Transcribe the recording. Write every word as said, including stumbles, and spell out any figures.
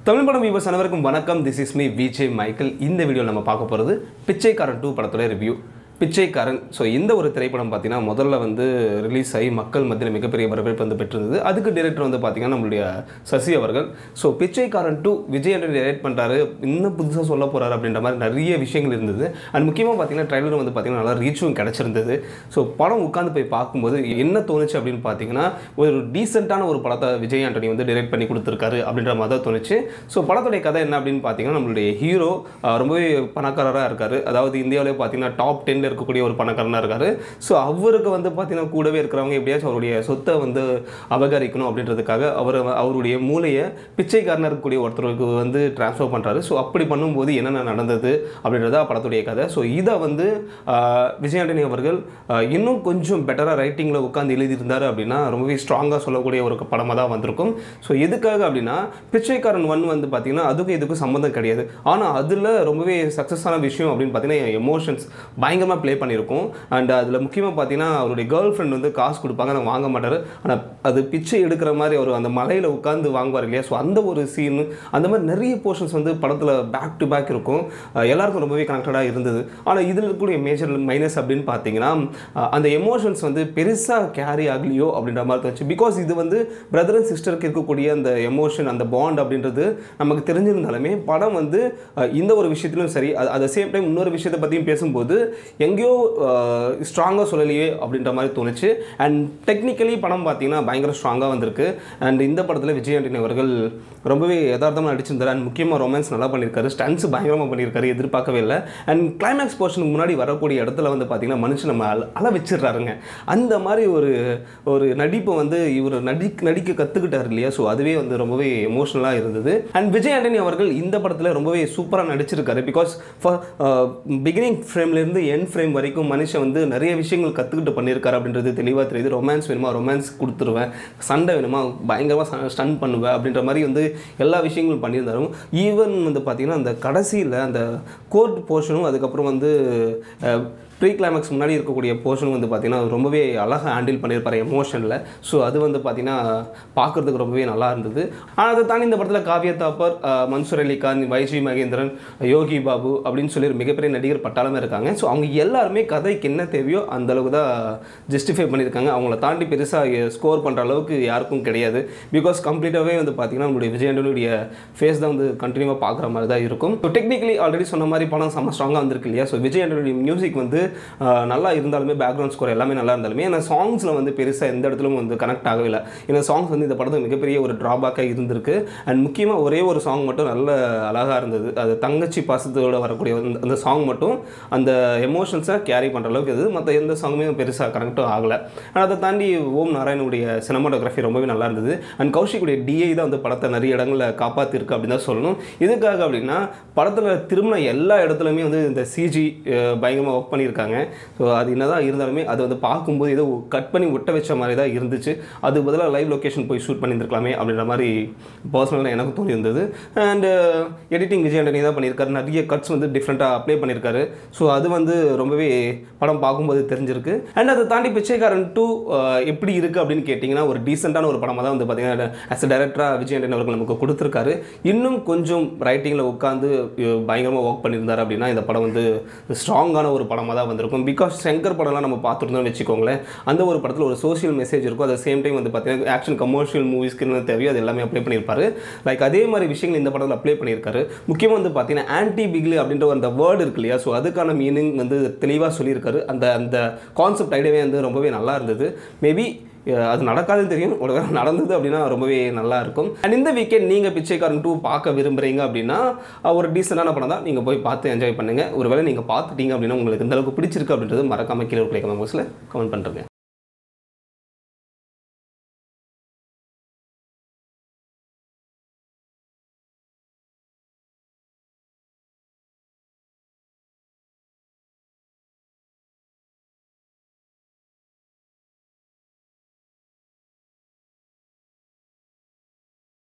தமிழ் படம் வியூவர்ஸ் அனைவருக்கும் வணக்கம். This is me Vijay Michael. இந்த வீடியோ நம்ம பார்க்க போகிறது பிச்சைக்காரன் டூ படத்தோட ரிவ்யூ. பிச்சைக்காரன் ஸோ இந்த ஒரு திரைப்படம் பார்த்தீங்கன்னா முதல்ல வந்து ரிலீஸ் ஆகி மக்கள் மத்தியில் மிகப்பெரிய வரவேற்பு வந்து பெற்றிருந்தது. அதுக்கு டைரக்டர் வந்து பார்த்தீங்கன்னா நம்மளுடைய சசி அவர்கள். ஸோ பிச்சைக்காரன் டூ விஜய் ஆண்டனி டைரக்ட் பண்ணுறாரு, இன்னும் புதுசாக சொல்ல போகிறாரு அப்படின்ற மாதிரி நிறைய விஷயங்கள் இருந்தது. அண்ட் முக்கியமாக பார்த்தீங்கன்னா ட்ரைலர் வந்து பார்த்தீங்கன்னா நல்லா ரீச்சும் கிடச்சிருந்தது. ஸோ படம் உட்காந்து போய் பார்க்கும்போது என்ன தோணுச்சு அப்படின்னு பார்த்தீங்கன்னா ஒரு டீசெண்டான ஒரு படத்தை விஜய் ஆண்டனி வந்து டைரக்ட் பண்ணி கொடுத்துருக்காரு அப்படின்ற மாதிரி தான் தோணுச்சு. ஸோ படத்துடைய கதை என்ன அப்படின்னு பார்த்தீங்கன்னா நம்மளுடைய ஹீரோ ரொம்பவே பணக்காரராக இருக்கார். அதாவது இந்தியாவிலே பார்த்தீங்கன்னா டாப் டென்னில் இருக்கக்கூடிய ஒரு பணக்காரனாக இருக்கார். ஸோ அவருக்கு வந்து பார்த்தீங்கன்னா கூடவே இருக்கிறவங்க எப்படியாச்சும் அவருடைய சொத்தை வந்து அபகரிக்கணும் அப்படின்றதுக்காக அவர் அவருடைய மூளையை பிச்சைக்காரனாக இருக்கக்கூடிய ஒருத்தருக்கு வந்து டிரான்ஸ்ஃபர் பண்ணுறாரு. ஸோ அப்படி பண்ணும்போது என்னென்ன நடந்தது அப்படின்றத படத்துடைய கதை. ஸோ இதை வந்து விஜய் ஆண்டனி அவர்கள் இன்னும் கொஞ்சம் பெட்டராக ரைட்டிங்கில் உட்காந்து எழுதியிருந்தார் அப்படின்னா ரொம்பவே ஸ்ட்ராங்காக சொல்லக்கூடிய ஒரு படமாக தான் வந்திருக்கும். ஸோ எதுக்காக அப்படின்னா பிச்சைக்காரன் ஒன் வந்து பார்த்தீங்கன்னா அதுக்கும் இதுக்கும் சம்மந்தம் கிடையாது. ஆனால் அதில் ரொம்பவே சக்ஸஸான விஷயம் அப்படின்னு பார்த்தீங்கன்னா எமோஷன்ஸ் பயங்கரமாக ப்ளே பண்ணியிருக்கும். அண்ட் அதில் முக்கியமாக பார்த்தீங்கன்னா அவருடைய கேர்ள் ஃப்ரெண்ட் வந்து காசு கொடுப்பாங்க, நான் வாங்க மாட்டார். ஆனால் அது பிச்சை எடுக்கிற மாதிரி அவர் அந்த மலையில் உட்காந்து வாங்குவார் இல்லையா. ஸோ அந்த ஒரு சீனு அந்த மாதிரி நிறைய போர்ஷன்ஸ் வந்து படத்தில் பேக் டு பேக் இருக்கும். எல்லாருக்கும் ரொம்பவே கனெக்டடாக இருந்தது. ஆனால் இதில் இருக்கக்கூடிய மேஜர் மைனஸ் அப்படின்னு பார்த்தீங்கன்னா அந்த எமோஷன்ஸ் வந்து பெருசாக கேரி ஆகலையோ அப்படின்ற மாதிரி தோணுச்சு. பிகாஸ் இது வந்து பிரதர் அண்ட் சிஸ்டருக்கு இருக்கக்கூடிய அந்த எமோஷன் அந்த பாண்ட் அப்படின்றது நமக்கு தெரிஞ்சிருந்தாலுமே படம் வந்து இந்த ஒரு விஷயத்திலும் சரி அட் த சேம் டைம் இன்னொரு விஷயத்தை பற்றியும் பேசும்போது எங்கேயோ ஸ்ட்ராங்காக சொல்லலையே அப்படின்ற மாதிரி தோணுச்சு. அண்ட் டெக்னிக்கலி படம் பார்த்தீங்கன்னா பயங்கர ஸ்ட்ராங்காக வந்திருக்கு. அண்ட் இந்த படத்தில் விஜய் ஆண்டனி அவர்கள் ரொம்பவே யதார்த்தமாக நடிச்சிருந்தார். அண்ட் முக்கியமாக ரொமான்ஸ் நல்லா பண்ணியிருக்காரு, ஸ்டன்ஸ் பயங்கரமாக பண்ணியிருக்காரு, எதிர்பார்க்கவே இல்லை. அண்ட் கிளைமேக்ஸ் போர்ஷனுக்கு முன்னாடி வரக்கூடிய இடத்துல வந்து பார்த்தீங்கன்னா மனுஷன் நம்ம அழ வச்சிடுறாருங்க. அந்த மாதிரி ஒரு ஒரு நடிப்பை வந்து இவர் நடி நடிக்க கற்றுக்கிட்டார் இல்லையா. ஸோ அதுவே வந்து ரொம்பவே எமோஷனலாக இருந்தது. அண்ட் விஜய் ஆண்டனி அவர்கள் இந்த படத்தில் ரொம்பவே சூப்பராக நடிச்சிருக்காரு. பிகாஸ் பிகினிங் ஃப்ரேம்லேருந்து என் ஃப்ரேம் வரைக்கும் மனுஷன் வந்து நிறைய விஷயங்கள் கற்றுக்கிட்டு பண்ணியிருக்காரு அப்படின்றது தெளிவாக தெரியுது. ரொமான்ஸ் வேணுமா ரொமான்ஸ் கொடுத்துருவேன், சண்டை வேணுமா பயங்கரமாக ஸ்டன் பண்ணுவேன் அப்படின்ற மாதிரி வந்து எல்லா விஷயங்களும் பண்ணியிருந்தாலும் ஈவன் வந்து பார்த்திங்கன்னா அந்த கடைசியில் அந்த கோர்ட் போர்ஷனும் அதுக்கப்புறம் வந்து ப்ரீ கிளைமேக்ஸ் முன்னாடி இருக்கக்கூடிய போர்ஷனும் வந்து பார்த்திங்கன்னா ரொம்பவே அழகாக ஹேண்டில் பண்ணியிருப்பார் எமோஷனில். ஸோ அது வந்து பார்த்திங்கன்னா பார்க்குறதுக்கு ரொம்பவே நல்லா இருந்தது. ஆனால் அதை தாண்டி இந்த படத்தில் காவ்யா தாப்பர், மன்சூர் அலிகான், வைஜி மகேந்திரன், யோகி பாபு அப்படின்னு சொல்லி மிகப்பெரிய நடிகர் பட்டாளமே இருக்காங்க. ஸோ அவங்க எல்லாருமே கதைக்கு என்ன தேவையோ அந்தளவுக்கு தான் ஜஸ்டிஃபை பண்ணியிருக்காங்க. அவங்கள தாண்டி பெருசாக ஸ்கோர் பண்ணுற அளவுக்கு யாருக்கும் கிடையாது. பிகாஸ் கம்ப்ளீட்டாகவே வந்து பார்த்திங்கன்னா நம்மளுடைய விஜய் ஆண்டனியுடைய ஃபேஸ் தான் வந்து கண்டினியூவாக பார்க்குற மாதிரி தான் இருக்கும். ஸோ டெக்னிக்கலி ஆல்ரெடி சொன்ன மாதிரி படம் செம்ம ஸ்ட்ராங்காக வந்திருக்கு இல்லையா. ஸோ விஜய் ஆண்டனியுடைய மியூசிக் வந்து நல்லா இருந்தாலுமே பேக்ரவுண்ட் ஸ்கோர் எல்லாமே நல்லா இருந்தாலுமே ஏன்னா சாங்ஸில் வந்து பெருசாக எந்த இடத்துலையும் வந்து கனெக்ட் ஆகவே இல்லை. ஏன்னா சாங்ஸ் வந்து இந்த படத்துக்கு மிகப்பெரிய ஒரு ட்ராபேக்காக இருந்திருக்கு. அண்ட் முக்கியமாக ஒரே ஒரு சாங் மட்டும் நல்ல அழகாக இருந்தது. அது தங்கச்சி பாசத்தோடு வரக்கூடிய அந்த சாங் மட்டும் அந்த எமோஷன்ஸை கேரி பண்ணுற அளவுக்கு இது. மற்ற எந்த சாங்குமே பெருசாக கனெக்டும் ஆகலை. ஆனால் அதை தாண்டி ஓம் நாராயணுடைய சினிமாட்டோகிராஃபி ரொம்பவே நல்லா இருந்தது. அண்ட் கௌஷிக்குடைய டிஐ தான் வந்து படத்தை நிறைய இடங்களில் காப்பாற்றிருக்கு அப்படின்னு தான் சொல்லணும். இதுக்காக அப்படின்னா படத்தில் திரும்பின எல்லா இடத்துலையுமே வந்து இந்த சிஜி பயங்கரமாக ஒர்க் பண்ணியிருக்காங்க. ஸோ அது என்னதான் இருந்தாலுமே அது வந்து பார்க்கும்போது ஏதோ கட் பண்ணி ஒட்ட வச்ச மாதிரி தான் இருந்துச்சு. அது பதிலாக லைவ் லொக்கேஷன் போய் ஷூட் பண்ணியிருந்துருக்கலாமே அப்படின்ற மாதிரி பர்சனலாக எனக்கு தோணி இருந்தது. அண்ட் எடிட்டிங் விஜய் ஆண்டனி தான் பண்ணியிருக்காரு. நிறைய கட்ஸ் வந்து டிஃப்ரெண்ட்டாக அப்ளை பண்ணியிருக்காரு. ஸோ அது வந்து ரொம்பவே படம் பார்க்கும்போது தெரிஞ்சிருக்கு. அண்ட் அதை தாண்டி பிச்சைக்காரன் டூ எப்படி இருக்குது அப்படின்னு கேட்டிங்கன்னா ஒரு டீசெண்டான ஒரு படமாக தான் வந்து பார்த்திங்கன்னா ஆஸ் அ டைரக்டராக விஜய் ஆண்டனி அவர்கள் நமக்கு கொடுத்துருக்காரு. இன்னும் கொஞ்சம் ரைட்டிங்கில் உட்காந்து பயங்கரமாக ஒர்க் பண்ணியிருந்தார் அப்படின்னா இந்த படம் வந்து ஸ்ட்ராங்கான ஒரு படமாக தான் வந்திருக்கும். பிகாஸ் சங்கர் படம்லாம் நம்ம பார்த்துருந்தோம்னு வச்சுக்கோங்களேன், அந்த ஒரு படத்தில் ஒரு சோஷியல் மெசேஜ் இருக்கும். அட் சேம் டைம் வந்து பார்த்தீங்கன்னா ஆக்ஷன் கமர்ஷியல் மூவிஸ்க்கு என்ன தேவையோ அது எல்லாமே அப்ளை பண்ணியிருப்பாரு. லைக் அதே மாதிரி விஷயங்கள் இந்த படத்தில் அப்ளை பண்ணியிருக்காரு. முக்கியமாக வந்து பார்த்தீங்கன்னா ஆன்டி பிக்லி அப்படின்ற அந்த வேர்டு இருக்கு இல்லையா. ஸோ அதுக்கான மீனிங் வந்து தெளிவாக சொல்லியிருக்காரு. அந்த அந்த கான்செப்ட் ஐடியாவே வந்து ரொம்பவே நல்லா இருந்தது. மேபி அது நடக்காதுன்னு தெரியும், ஒரு வேளை நடந்தது அப்படின்னா ரொம்பவே நல்லா இருக்கும். அண்ட் இந்த வீக்கெண்ட் நீங்கள் பிச்சைக்காரன் டூ பார்க்க விரும்புகிறீங்க அப்படின்னா ஒரு டீசெண்டான படம் தான், நீங்கள் போய் பார்த்து என்ஜாய் பண்ணுங்கள். ஒரு வேளை நீங்கள் பார்த்துட்டீங்க அப்படின்னா உங்களுக்கு இந்த அளவுக்கு பிடிச்சிருக்கு அப்படின்றது மறக்காமல் கீழே கமெண்ட் பாக்ஸில் கமெண்ட் பண்ணுறேங்க.